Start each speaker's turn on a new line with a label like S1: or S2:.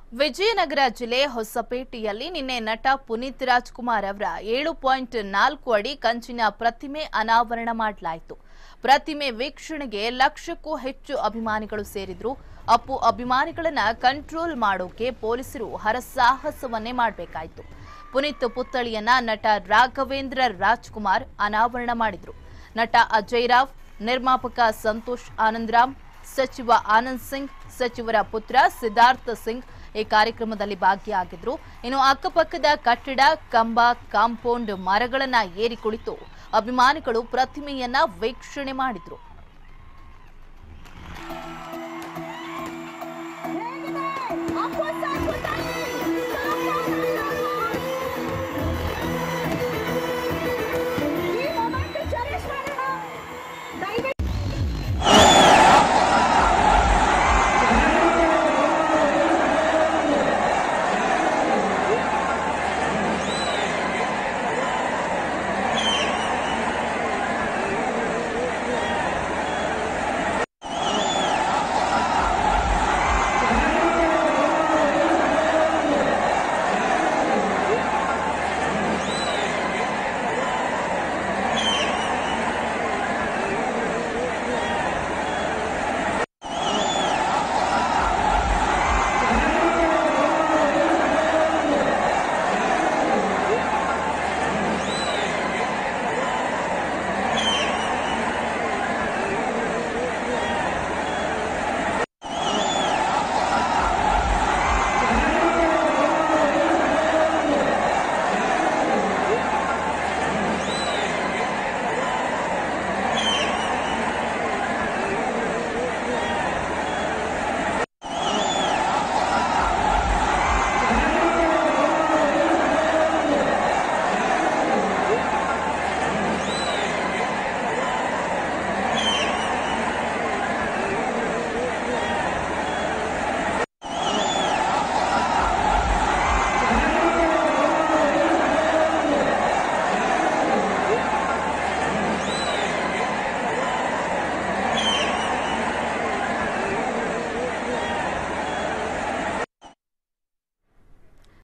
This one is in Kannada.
S1: ವಿಜಯನಗರ ಜಿಲ್ಲೆ ಹೊಸಪೇಟೆಯಲ್ಲಿ ನಿನ್ನೆ ನಟ ಪುನೀತ್ ರಾಜ್ಕುಮಾರ್ ಅವರ 7.4 ಅಡಿ ಕಂಚಿನ ಪ್ರತಿಮೆ ಅನಾವರಣ ಮಾಡಲಾಯಿತು. ಪ್ರತಿಮೆ ವೀಕ್ಷಣೆಗೆ ಲಕ್ಷಕ್ಕೂ ಹೆಚ್ಚು ಅಭಿಮಾನಿಗಳು ಸೇರಿದ್ರು. ಅಪ್ಪು ಅಭಿಮಾನಿಗಳನ್ನ ಕಂಟ್ರೋಲ್ ಮಾಡೋಕೆ ಪೊಲೀಸರು ಹರಸಾಹಸವನ್ನೇ ಮಾಡಬೇಕಾಯಿತು. ಪುನೀತ್ ಪುತ್ಥಳಿಯನ್ನ ನಟ ರಾಘವೇಂದ್ರ ರಾಜ್ಕುಮಾರ್ ಅನಾವರಣ ಮಾಡಿದ್ರು. ನಟ ಅಜಯ್ ರಾವ್, ನಿರ್ಮಾಪಕ ಸಂತೋಷ್ ಆನಂದರಾಮ್, ಸಚಿವ ಆನಂದ್ ಸಿಂಗ್, ಸಚಿವರ ಪುತ್ರ ಸಿದ್ಧಾರ್ಥ ಸಿಂಗ್ ಈ ಕಾರ್ಯಕ್ರಮದಲ್ಲಿ ಭಾಗಿಯಾಗಿದ್ರು. ಇನ್ನು ಅಕ್ಕಪಕ್ಕದ ಕಟ್ಟಡ, ಕಂಬ, ಕಾಂಪೌಂಡ್ ಮರಗಳನ್ನ ಏರಿ ಕುಳಿತು ಅಭಿಮಾನಿಗಳು ಪ್ರತಿಮೆಯನ್ನ ವೀಕ್ಷಣೆ ಮಾಡಿದ್ರು.